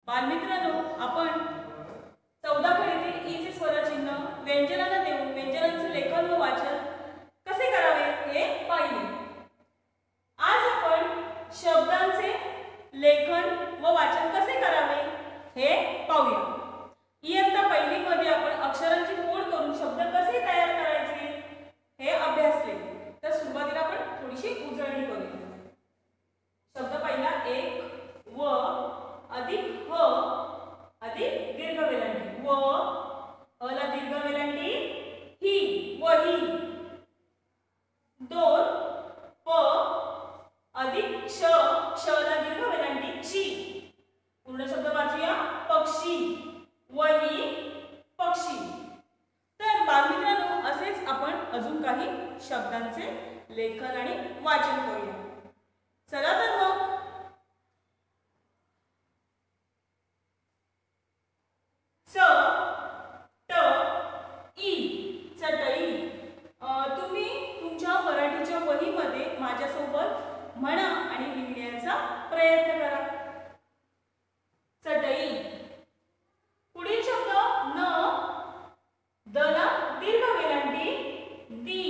बालमित्रांनो, आपण 14 फळीतील ई चे स्वरचिन्ह व्यंजनाला देऊन व्यंजनांचे लेखन व वाचन कसे करावे हे पाहिले. आज आपण शब्दांचे लेखन व वाचन कसे करावे हे पाहूया. इयत्ता पहिली मध्ये आपण अक्षरांची फोड करून शब्द कसे तयार करायचे हे अभ्यासले. तर सुरुवातीला आपण थोडीशी उजळणी करूया. शब्द पहिला एक व अधिक ह अधिक दीर्घ वेलांटी व अला दीर्घ वेलांटी ही वही. दोन प अधिक क्ष क्षला दीर्घ वेलांटी क्षी. पूर्ण शब्द वाचूया. पक्षी वही पक्षी. तर बालमित्रांनो, असेच आपण अजून काही शब्दांचे लेखन आणि वाचन करूया. चला तर मग. च ट ई चटई. तुम्ही तुमच्या मराठीच्या वहीमध्ये माझ्यासोबत म्हणा आणि लिहिण्याचा प्रयत्न करा. चटई. पुढील शब्द न दला दीर्घ वेलांटी दी.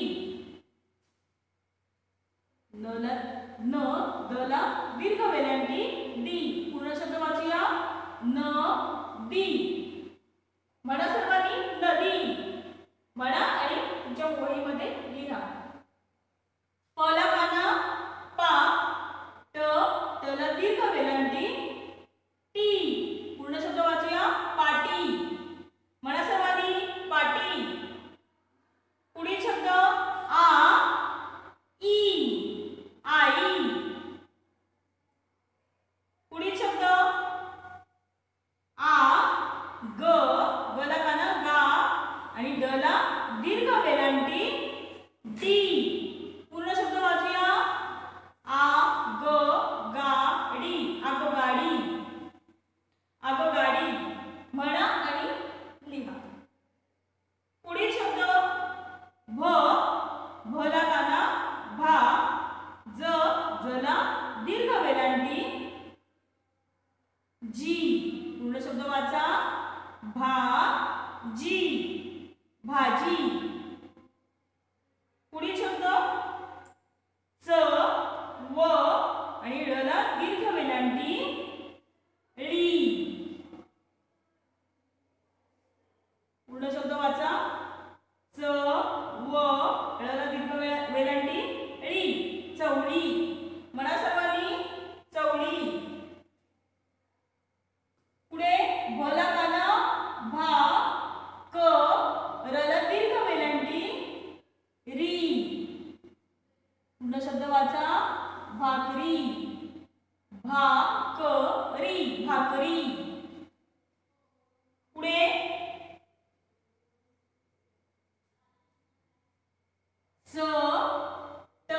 न दला दीर्घ वेलांटी दी. पूर्ण शब्द वाचूया. न दी. म्हणा सर्वांनी नदी. म्हणा आणि तुमच्या वहीमध्ये लिहा. पला काना पा ट टला दीर्घ वेलांटी टी. पूर्ण शब्द वाचूया. पाटी. म्हणा सर्वांनी पाटी. पुढील शब्द आ ई आई. पुढील शब्द आ ग गला काना गा आणि डला दीर्घ वेलांटी डी. पूर्ण शब्द वाचूया. आ ग गा डी आगगाडी. आगगाडी. म्हणा आणि लिहा. पुढील शब्द भ भला काना भा ज जला दीर्घ वेलांटी जी. पूर्ण शब्द वाचा. भाजी भाजी. पुढील शब्द च व आणि ळला दीर्घ वेलांटी ळी. पूर्ण शब्द वाचा. च व ळला दीर्घ वेलांटी ळी चवळी. म्हणा सर्वांनी चवळी. पुढे भला काना भा क रला दीर्घ वेलांटी री. पूर्ण शब्द वाचा. भाकरी भाकरी भाकरी. पुढे च ट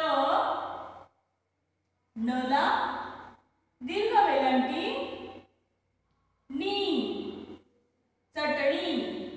नला दीर्घ वेलांटी नी. चटणी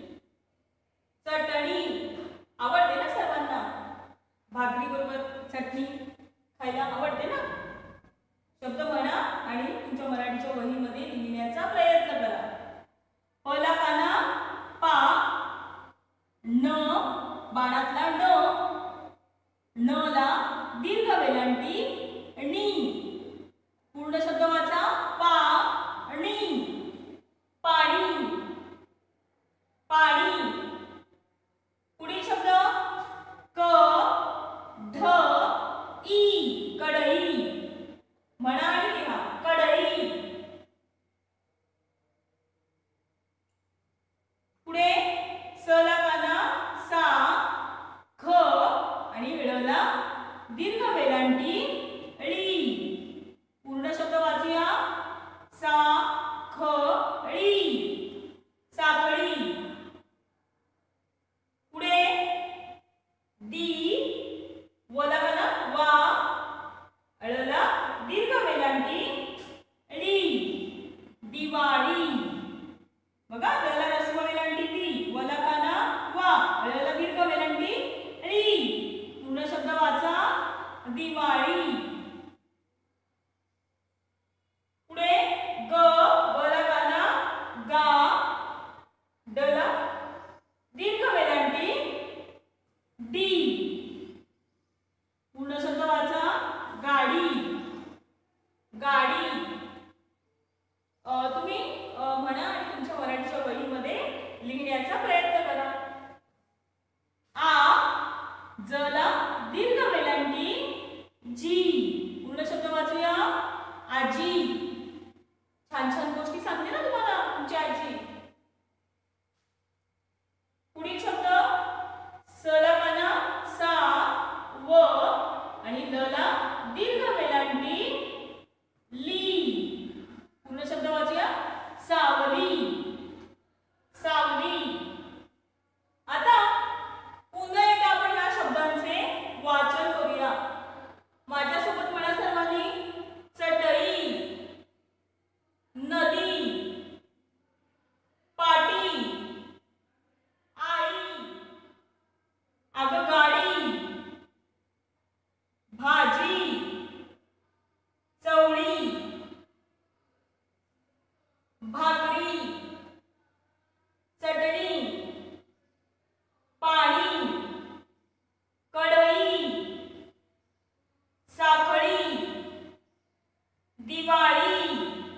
चटणी. आवडते ना सर्वांना? भाकरी बरोबर चटणी खायला आवडते ना? शब्द म्हणा आणि तुमच्या मराठीच्या वहीमध्ये लिहिण्याचा प्रयत्न करा. पला काना पा न बाणातला न ला दीर्घ वेलांटी नी. पूर्ण शब्द वाचा. पाणी पाणी पाणी. पुढील शब्द क ढ ई कढई. म्हणा आणि लिहा. कढई. पुढे सला काना सा ख आणि ळला दीर्घ वेलांटी ळी. पूर्ण शब्द वाचूया. सा ख ळी साखळी. पुढे दी वला काना वा ळला दीर्घ वेलांटी ळी दिवाळी. बघा, ळला रस्व वेलांटी दी वला काना वा ळला दीर्घ वेलांटी ळी. पूर्ण शब्द वाचा. दिवाळी. पुढे ग गला काना लिहिण्याचा प्रयत्न करा. आ जला दीर्घ वेलांटी जी. पूर्ण शब्द वाचूया. आजी. छान छान गोष्टी सांगते ना तुम्हाला तुमची आजी. पुढील शब्द सला काना सा व आणि लला दीर्घ वेलांटी ली. पूर्ण शब्द वाचूया. सावली. सावली. आता पुन्हा एकदा आपण या शब्दांचे वाचन करूया. माझ्यासोबत म्हणा सर्वांनी. चटई, नदी, पाटी, आई, आगगाडी, भाजी, चवळी, भाकरी, चटणी, पाणी, कढई, साखळी, दिवाळी,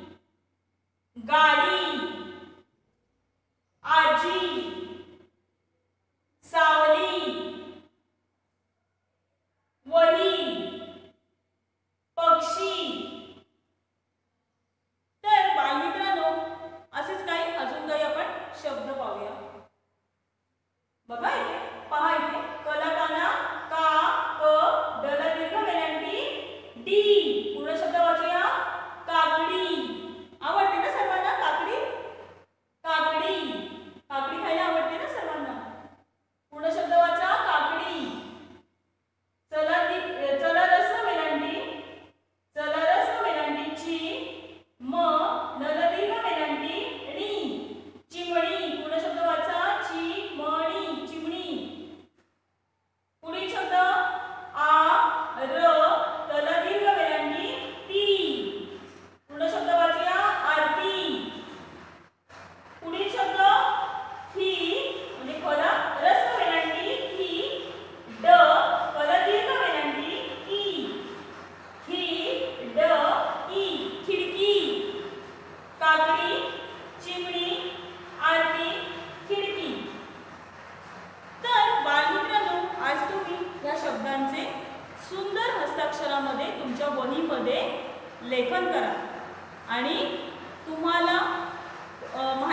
गाडी, आजी, सावली, वही, पक्षी. तर बालमित्रांनो असेच काही अजून काही आपण शब्द पाहूया. बघा इथे, पहा इथे. कला काना का क डला दीर्घ वेलांटी डी. पूर्ण शब्द वाचूया. काकडी. आवडते ना सर्वांना काकडी? काकडी. काकडी खायला आवडते ना सर्वांना? पूर्ण शब्द वाचा. काकडी. चला चला रस वेलांटी. चला रस वेलांटीची म नला दीर्घ वेलांटी णी. चिमणी. पूर्ण शब्द वाचा. चिमणी. चिमणी. पुढील शब्द आ र तला दीर्घ वेलांटी ती. पूर्ण शब्द वाचूया. आरती. पुढील शब्द थी म्हणजे फला रस वेलांटी थी. ड फला दीर्घ वेलांटी की. थी ड ई. खिडकी. काकडी, चिमणी, आरती, खिडकी. तर बालमित्रांनो आज तुम्ही या शब्दांचे सुंदर हस्ताक्षरामध्ये तुमच्या वहीमध्ये लेखन करा आणि तुम्हाला